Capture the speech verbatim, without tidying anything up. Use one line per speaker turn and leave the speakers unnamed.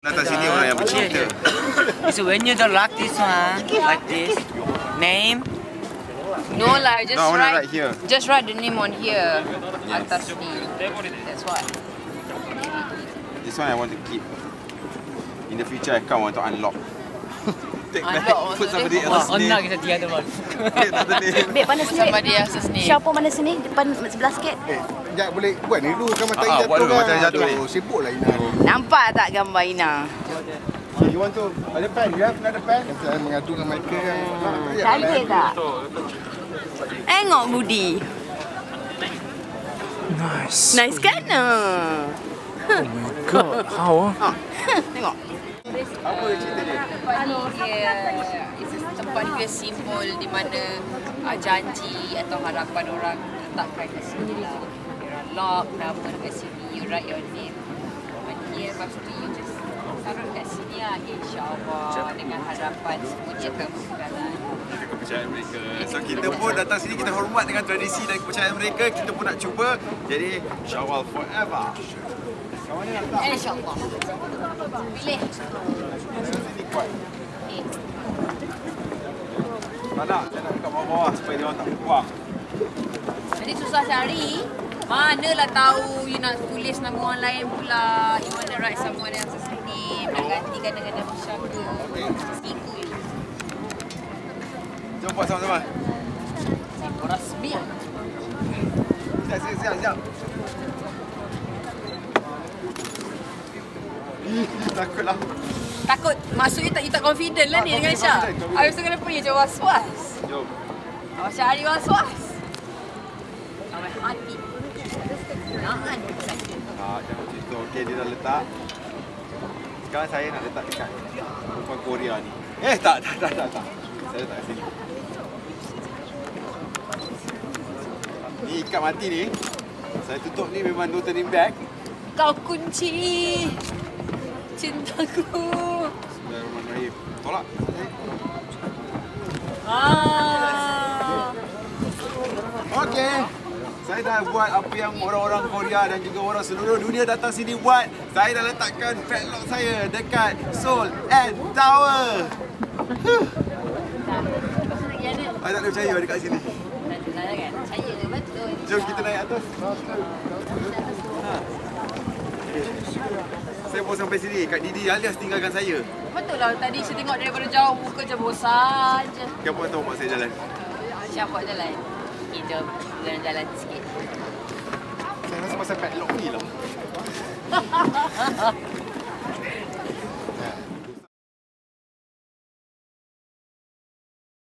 Datang sini orang yang bercinta.
So when you don't lock this one, like this, name.
No lah, just
No, I wanna
write,
write here.
just write the name on here.
Yes.
Atas ni. That's what.
This one I want to keep. In the future, I can't want to unlock. Take back,
Unlock
put somebody
maksudnya?
else's name.
Unlock is the other one.
Take another name.
Babe, mana sikit?
Somebody else's name.
Siapa mana sini? Depan sebelah sikit.
Eh, sekejap boleh buat ni dulu kan mata
Ah,
jatuh
buat dulu,
kan.
mata jatuh ni.
Aduh, sibuk lah Ina ni.
Nampak tak gambar Ina?
You want to, ada pen? You have another pen? Saya mengadu dengan Michael kan.
Cantik tak? Tengok Budi.
Nice.
Nice kan? Uh.
Oh my god, how ah?
Tengok.
Apa cerita dia?
Tempat ni dia, it's a tempat dia simbol di mana uh, janji atau harapan orang letakkan kat sini lah. Orang lock nama kat sini, you write your name on here, lepas tu you just taruh kat sini lah, insyaAllah, dengan harapan semuanya akan berjalan.
Itu kepercayaan mereka. So kita pun datang sini, kita hormat dengan tradisi dan kepercayaan mereka. Kita pun nak cuba. Jadi Syawal forever. Kat mana nak letak?
InsyaAllah. Pilih.
Sini kuat.
Eh.
Tak nak, saya nak dekat bawah-bawah supaya dia orang tak buang.
Jadi susah cari. Manalah tahu you nak tulis nama orang lain pula. You want to write someone else's name. Nak gantikan dengan nama siapa. Siku je.
Jom buat sama-sama.
Siku rasmi lah.
Siap, siap, siap, siap. Ih, takutlah.
Takut. Maksudnya tak, you tak confident lah ni dengan Syah. Habis tu kenapa you macam was-was?
Jom.
Awak cari was-was. Sampai hati. Jangan.
Ah, jangan cerita. Okey, dia dah letak. Sekarang saya nak letak dekat perempuan Korea ni. Eh, tak, tak, tak, tak, tak. Saya letak kat sini. Ni ikat mati ni. Saya tutup ni memang no turning back.
Kau kunci cintaku.
Bismillahirrahmanirrahim. Tolak.
Ah.
Okey. Saya dah buat apa yang orang-orang Korea dan juga orang seluruh dunia datang sini buat. Saya dah letakkan padlock saya dekat Seoul and Tower. Huh. Saya tak boleh percaya dekat sini.
Kan? Saya je betul.
Jom kita naik atas. Ha. Saya pun sampai sini. Kak Didi alias tinggalkan saya.
Betul lah. Tadi saya tengok daripada jauh muka macam bosan je.
Siapa tahu mak saya jalan?
Siapa jalan? Okay, jom. Jalan-jalan sikit.
Saya rasa pasal padlock ni lah.